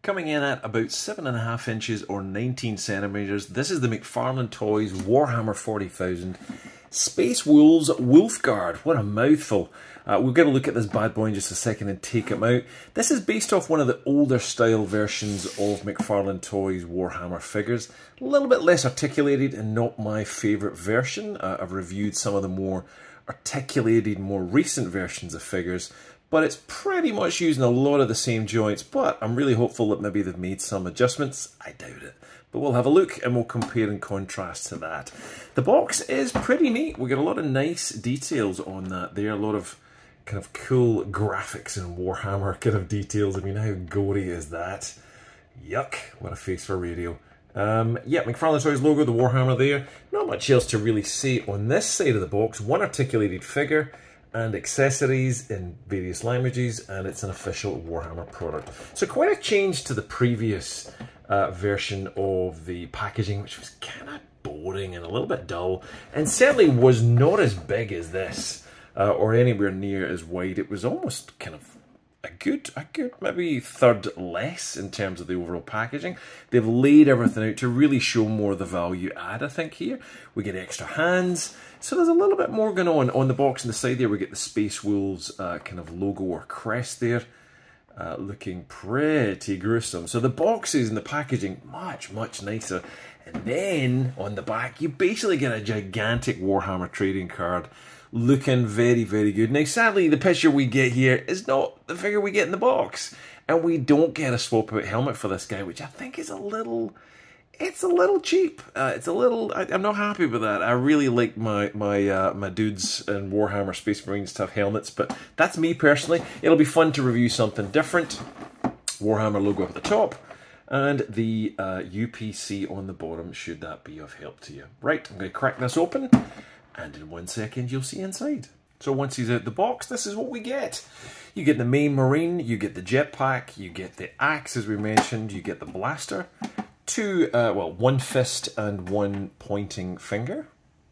Coming in at about 7.5 inches or 19 centimeters, this is the McFarlane Toys Warhammer 40,000 Space Wolves Wolfguard. What a mouthful. We'll get a look at this bad boy in just a second and take him out. This is based off one of the older style versions of McFarlane Toys Warhammer figures. A little bit less articulated and not my favourite version. I've reviewed some of the more articulated, more recent versions of figures, but it's pretty much using a lot of the same joints, but I'm really hopeful that maybe they've made some adjustments. I doubt it. But we'll have a look and we'll compare and contrast to that. The box is pretty neat. We get a lot of nice details on that there, a lot of kind of cool graphics and Warhammer kind of details. I mean, how gory is that? Yuck, what a face for radio. Yeah, McFarlane Toys logo, the Warhammer there. Not much else to really say on this side of the box. One articulated figure and accessories in various languages, and it's an official Warhammer product. So quite a change to the previous version of the packaging, which was kind of boring and a little bit dull, and certainly was not as big as this, or anywhere near as wide. It was almost kind of a good maybe third less in terms of the overall packaging. They've laid everything out to really show more of the value add, I think, here. We get extra hands, so there's a little bit more going on. On the box on the side there, we get the Space Wolves kind of logo or crest there, looking pretty gruesome. So the boxes and the packaging, much nicer. And then on the back, you basically get a gigantic Warhammer trading card, looking very good. Now sadly, the picture we get here is not the figure we get in the box, and we don't get a swap out helmet for this guy, which I think is a little cheap. It's a little, I'm not happy with that. I really like my dudes and Warhammer Space Marines to have helmets, but that's me personally. It'll be fun to review something different. Warhammer logo up at the top, and the UPC on the bottom, should that be of help to you. Right, I'm going to crack this open, and in 1 second you'll see inside. So once he's out the box, this is what we get. You get the main Marine, you get the jetpack, you get the axe as we mentioned, you get the blaster, one fist and one pointing finger,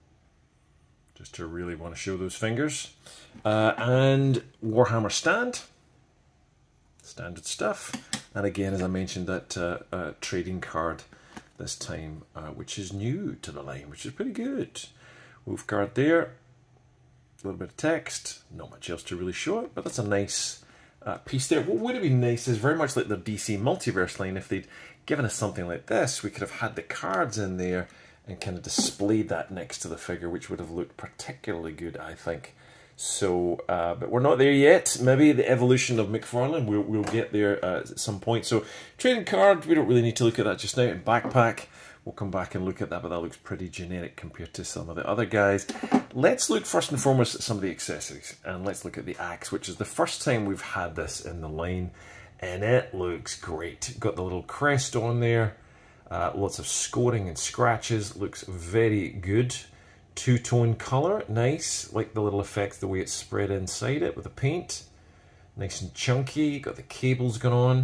just to really want to show those fingers, and Warhammer stand, standard stuff, and again, as I mentioned, that trading card this time, which is new to the line, which is pretty good. Wolfguard there, a little bit of text, not much else to really show it, but that's a nice piece there. What would have been nice is very much like the DC Multiverse line. If they'd given us something like this, we could have had the cards in there and kind of displayed that next to the figure, which would have looked particularly good, I think. So, but we're not there yet. Maybe the evolution of McFarlane, we'll get there at some point. So, trading card, we don't really need to look at that just now. And backpack, we'll come back and look at that, but that looks pretty generic compared to some of the other guys. Let's look first and foremost at some of the accessories, and let's look at the axe, which is the first time we've had this in the line, and it looks great. Got the little crest on there, lots of scoring and scratches, looks very good. Two-tone colour, nice, like the little effect, the way it's spread inside it with the paint. Nice and chunky, got the cables going on.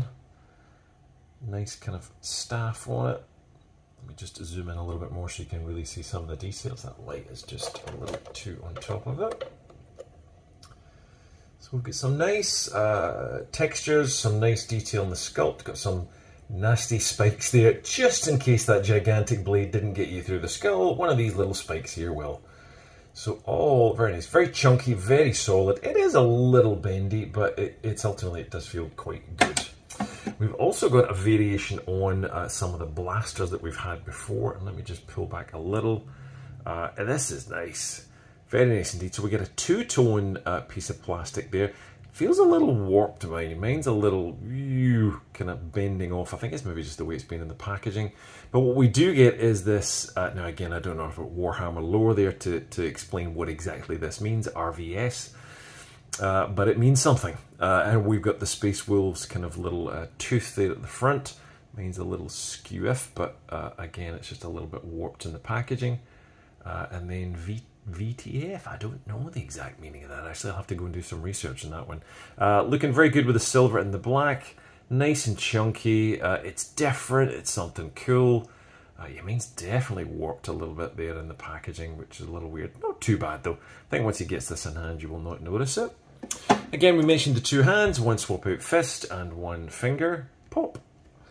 Nice kind of staff on it. Let me just zoom in a little bit more so you can really see some of the details. That light is just a little bit too on top of it. So we've got some nice textures, some nice detail in the sculpt. Got some nasty spikes there, just in case that gigantic blade didn't get you through the skull. One of these little spikes here will. So all very nice, very chunky, very solid. It is a little bendy, but it's ultimately, it does feel quite good. We've also got a variation on some of the blasters that we've had before, and let me just pull back a little. And this is nice, very nice indeed. So we get a two-tone piece of plastic there. Feels a little warped to mine. Mine's a little kind of bending off. I think it's maybe just the way it's been in the packaging. But what we do get is this, now again, I don't know if it's Warhammer lore there to explain what exactly this means, RVS. But it means something. And we've got the Space Wolves kind of little tooth there at the front. Mine's a little skew-iff, but again, it's just a little bit warped in the packaging. And then VTF, I don't know the exact meaning of that. Actually, I'll have to go and do some research on that one. Looking very good with the silver and the black. Nice and chunky. It's different. It's something cool. Yeah, mine's definitely warped a little bit there in the packaging, which is a little weird. Not too bad, though. I think once he gets this in hand, you will not notice it. Again, we mentioned the two hands. One swap out fist and one finger. Pop.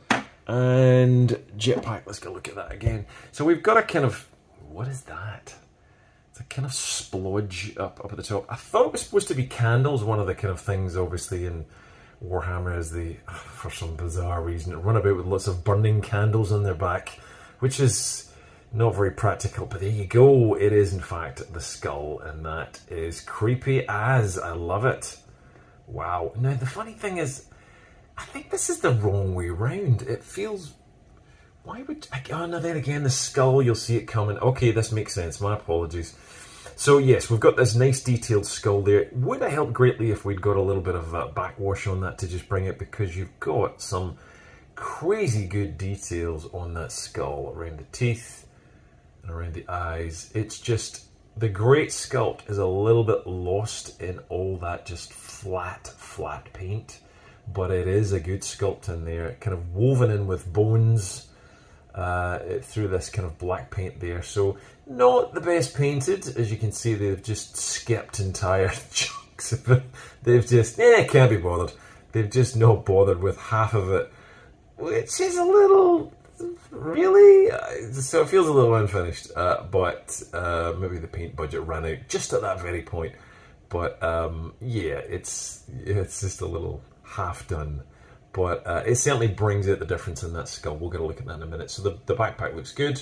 And Jetpack, let's go look at that again. So we've got a kind of, what is that? It's a kind of splodge up at the top. I thought it was supposed to be candles. One of the kind of things, obviously, in Warhammer is they, for some bizarre reason, run about with lots of burning candles on their back, which is not very practical. But there you go. It is, in fact, the skull, and that is creepy as. I love it. Wow. Now, the funny thing is, I think this is the wrong way round. It feels... Why would... Oh, no, then again, the skull, you'll see it coming. Okay, this makes sense. My apologies. So, yes, we've got this nice detailed skull there. It would have helped greatly if we'd got a little bit of backwash on that to just bring it, because you've got some crazy good details on that skull around the teeth and around the eyes. It's just... The great sculpt is a little bit lost in all that just flat paint. But it is a good sculpt in there, kind of woven in with bones through this kind of black paint there. So not the best painted, as you can see. They've just skipped entire chunks of it. They've just, can't be bothered. They've just not bothered with half of it, which is a little, really? So it feels a little unfinished, but maybe the paint budget ran out just at that very point. But yeah, it's just a little half done, but it certainly brings out the difference in that skull. We'll get a look at that in a minute. So the backpack looks good.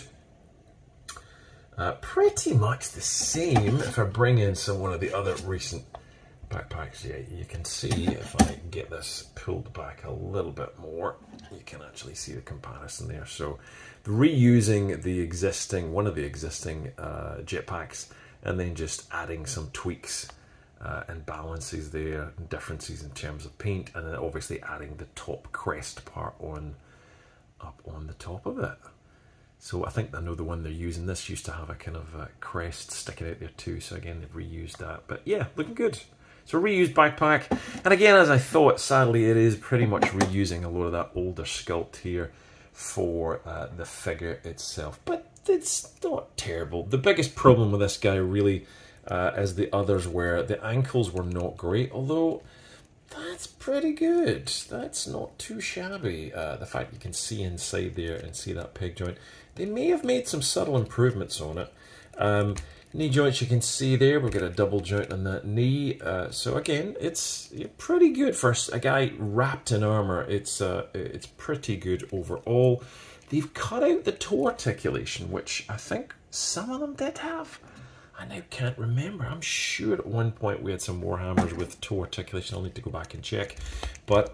Pretty much the same. If I bring in one of the other recent backpacks, yeah, you can see, if I get this pulled back a little bit more, you can actually see the comparison there. So reusing the existing, one of the existing jetpacks, and then just adding some tweaks and balances there, and differences in terms of paint, and then obviously adding the top crest part up on the top of it. So I think I know the one they're using. This used to have a kind of crest sticking out there too, so again they've reused that. But yeah, looking good. So reused backpack, and again, as I thought, sadly it is pretty much reusing a lot of that older sculpt here for the figure itself. But it's not terrible. The biggest problem with this guy really, as the others were, the ankles were not great, although that's pretty good. That's not too shabby. The fact you can see inside there and see that peg joint. They may have made some subtle improvements on it. Knee joints you can see there. We've got a double joint on that knee. So again, it's pretty good for a guy wrapped in armor. It's pretty good overall. They've cut out the toe articulation, which I think some of them did have. I now can't remember. I'm sure at one point we had some Warhammers with toe articulation. I'll need to go back and check. But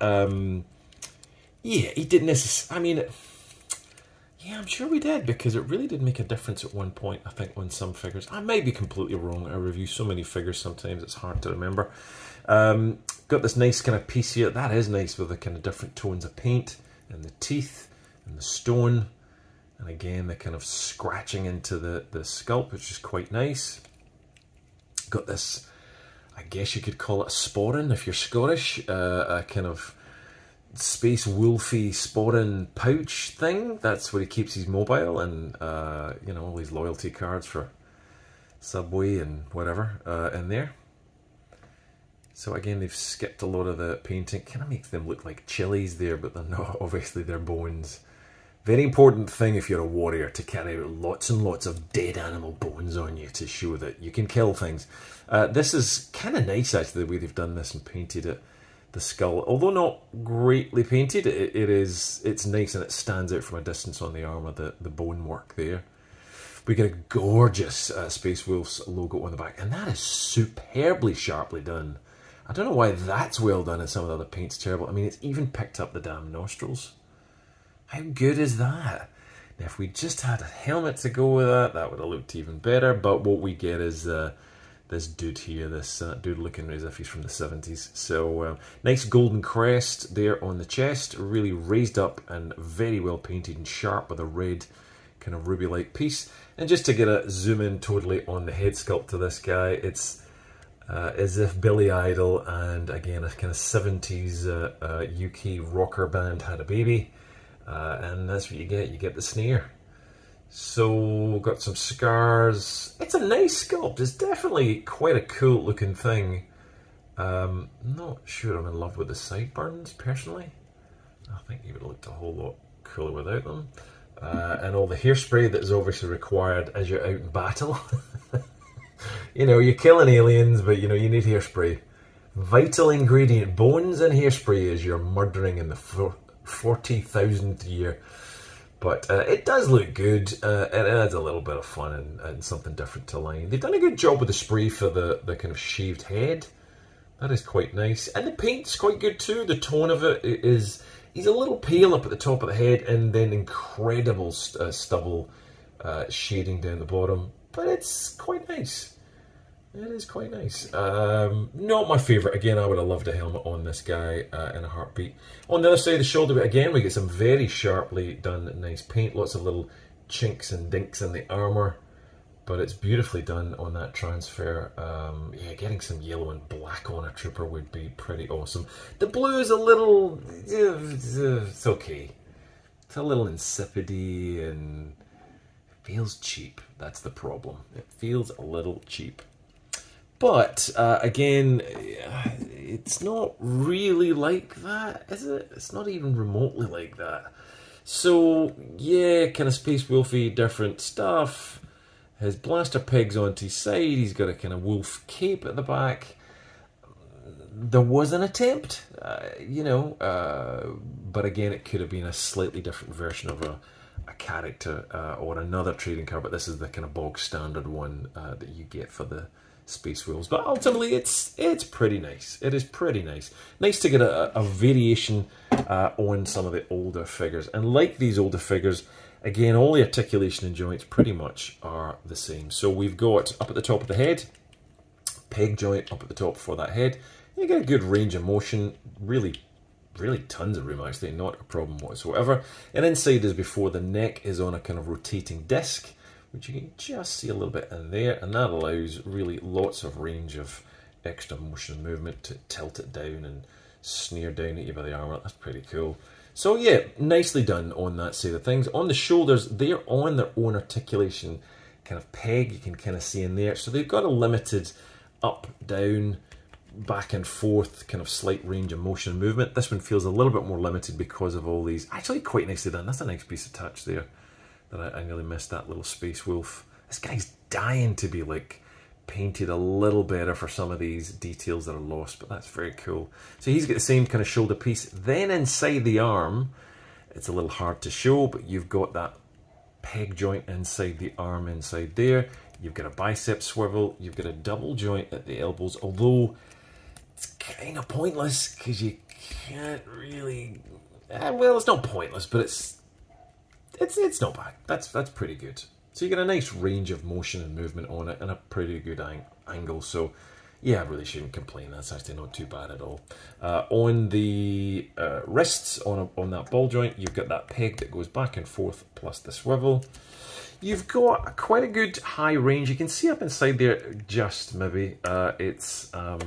yeah, he didn't necessarily. I mean, yeah, I'm sure we did, because it really did make a difference at one point, I think, on some figures. I may be completely wrong. I review so many figures sometimes it's hard to remember. Got this nice kind of piece here. That is nice, with the kind of different tones of paint and the teeth and the stone. And again, the kind of scratching into the sculpt, which is quite nice. Got this, I guess you could call it a sporran if you're Scottish, a kind of space wolfy sporran pouch thing. That's where he keeps his mobile and, you know, all these loyalty cards for Subway and whatever in there. So again, they've skipped a lot of the painting. Kind of makes them look like chilies there, but they're not. Obviously, they're bones. Very important thing if you're a warrior, to carry out lots and lots of dead animal bones on you to show that you can kill things. This is kind of nice, actually, the way they've done this and painted it. The skull, although not greatly painted, it's nice, and it stands out from a distance on the armour, the bone work there. We get a gorgeous Space Wolves logo on the back, and that is superbly sharply done. I don't know why that's well done and some of the other paint's terrible. I mean, it's even picked up the damn nostrils. How good is that? Now, if we just had a helmet to go with that, that would have looked even better. But what we get is this dude here, this dude looking as if he's from the 70s. So, nice golden crest there on the chest, really raised up and very well painted and sharp with a red kind of ruby-like piece. And just to get a zoom in totally on the head sculpt of this guy, it's as if Billy Idol and, again, a kind of 70s UK rocker band had a baby. And that's what you get the sneer. So, got some scars. It's a nice sculpt. It's definitely quite a cool looking thing. Not sure I'm in love with the sideburns, personally. I think he would have looked a whole lot cooler without them. And all the hairspray that is obviously required as you're out in battle. You know, you're killing aliens, but you know, you need hairspray. Vital ingredient, bones and hairspray as you're murdering in the 40,000th year. But it does look good. It adds a little bit of fun and something different to line. They've done a good job with the spray for the kind of shaved head. That is quite nice. And the paint's quite good too. The tone of it is... He's a little pale up at the top of the head and then incredible stubble shading down the bottom. But it's quite nice. It is quite nice. Not my favourite. Again, I would have loved a helmet on this guy in a heartbeat. On the other side of the shoulder, again, we get some very sharply done nice paint. Lots of little chinks and dinks in the armour. But it's beautifully done on that transfer. Yeah, getting some yellow and black on a trooper would be pretty awesome. The blue is a little... it's okay. It's a little insipid-y and it feels cheap. That's the problem. It feels a little cheap. But, again, it's not really like that, is it? It's not even remotely like that. So, yeah, kind of Space Wolfy, different stuff. His blaster pegs onto his side. He's got a kind of wolf cape at the back. There was an attempt, you know, but again, it could have been a slightly different version of a character or another trading card, but this is the kind of bog standard one that you get for the Space Wolves. But ultimately, it's pretty nice. It is pretty nice. Nice to get a variation on some of the older figures. And like these older figures, again, all the articulation and joints pretty much are the same. So we've got up at the top of the head, peg joint up at the top for that head. You get a good range of motion, really tons of room actually, not a problem whatsoever. And inside as before, the neck is on a kind of rotating disc, which you can just see a little bit in there, and that allows really lots of range of extra motion and movement to tilt it down and sneer down at you by the armour. That's pretty cool. So yeah, nicely done on that side of things. On the shoulders, they're on their own articulation kind of peg, you can kind of see in there. So they've got a limited up, down, back and forth, kind of slight range of motion and movement. This one feels a little bit more limited because of all these. Actually quite nicely done. That's a nice piece of touch there. That I nearly missed that little Space Wolf. This guy's dying to be like painted a little better for some of these details that are lost, but that's very cool. So he's got the same kind of shoulder piece. Then inside the arm, it's a little hard to show, but you've got that peg joint inside the arm inside there. You've got a bicep swivel. You've got a double joint at the elbows, although it's kind of pointless because you can't really... well, it's not pointless, but it's not bad. That's pretty good. So you get a nice range of motion and movement on it and a pretty good angle. So yeah, I really shouldn't complain. That's actually not too bad at all. On the wrists, on that ball joint, you've got that peg that goes back and forth plus the swivel. You've got quite a good high range. You can see up inside there just maybe. It's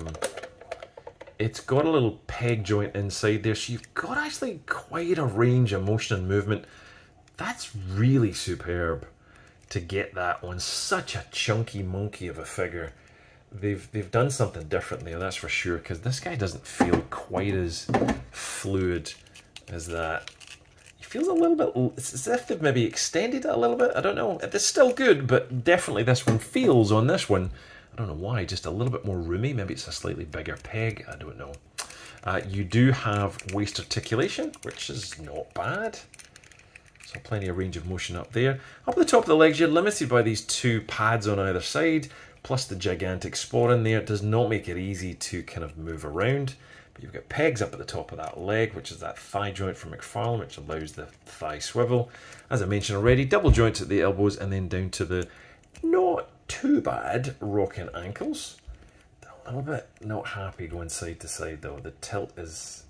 got a little peg joint inside there. So you've got actually quite a range of motion and movement. That's really superb to get that on such a chunky monkey of a figure. They've done something different there, that's for sure, because this guy doesn't feel quite as fluid as that. He feels a little bit, it's as if they've maybe extended it a little bit. I don't know. It's still good, but definitely this one feels on this one, I don't know why, just a little bit more roomy. Maybe it's a slightly bigger peg, I don't know. You do have waist articulation, which is not bad. So plenty of range of motion up there. Up at the top of the legs, you're limited by these two pads on either side, plus the gigantic spore in there. It does not make it easy to kind of move around. But you've got pegs up at the top of that leg, which is that thigh joint from McFarlane, which allows the thigh swivel. As I mentioned already, double joints at the elbows and then down to the not too bad rocking ankles. A little bit not happy going side to side though. The tilt is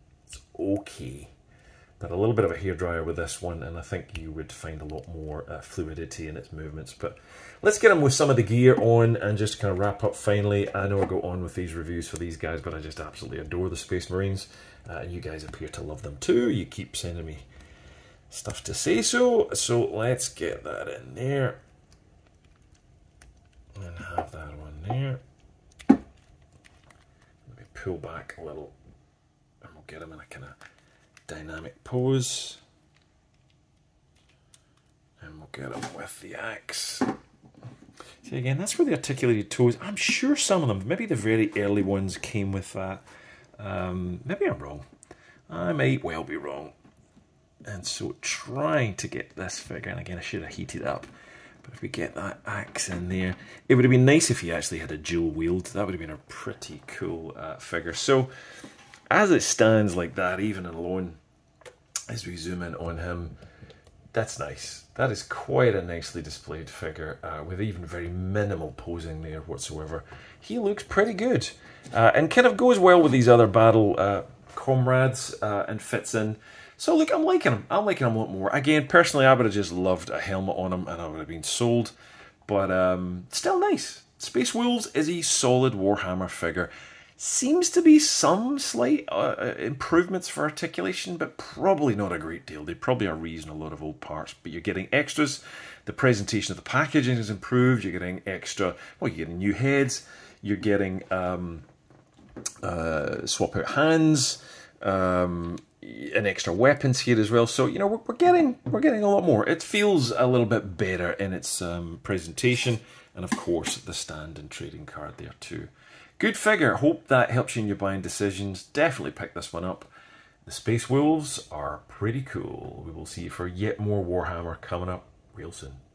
okay. But a little bit of a hairdryer with this one, and I think you would find a lot more fluidity in its movements. But let's get on with some of the gear on and just kind of wrap up finally. I know I'll go on with these reviews for these guys, but I just absolutely adore the Space Marines. And you guys appear to love them too. You keep sending me stuff to say so. So let's get that in there. And have that on there. Let me pull back a little, and we'll get them in a kind of dynamic pose. we'll get him with the axe. See, again, that's where the articulated toes, I'm sure some of them, maybe the very early ones came with that. Maybe I'm wrong. I might well be wrong. And so trying to get this figure, and again I should have heated up, but if we get that axe in there, it would have been nice if he actually had a dual wield. That would have been a pretty cool figure. So as it stands like that, even alone, as we zoom in on him, that's nice. That is quite a nicely displayed figure with even very minimal posing there whatsoever. He looks pretty good and kind of goes well with these other battle comrades and fits in. So look, I'm liking him. I'm liking him a lot more. Again, personally, I would have just loved a helmet on him and I would have been sold. But still nice. Space Wolves is a solid Warhammer figure. Seems to be some slight improvements for articulation, but probably not a great deal. They probably are reusing a lot of old parts, but you're getting extras. The presentation of the packaging is improved. You're getting extra, well, you're getting new heads. You're getting swap out hands, and extra weapons here as well. So, you know, we're getting a lot more. It feels a little bit better in its presentation, and of course the stand and trading card there too. Good figure. Hope that helps you in your buying decisions. Definitely pick this one up. The Space Wolves are pretty cool. We will see you for yet more Warhammer coming up real soon.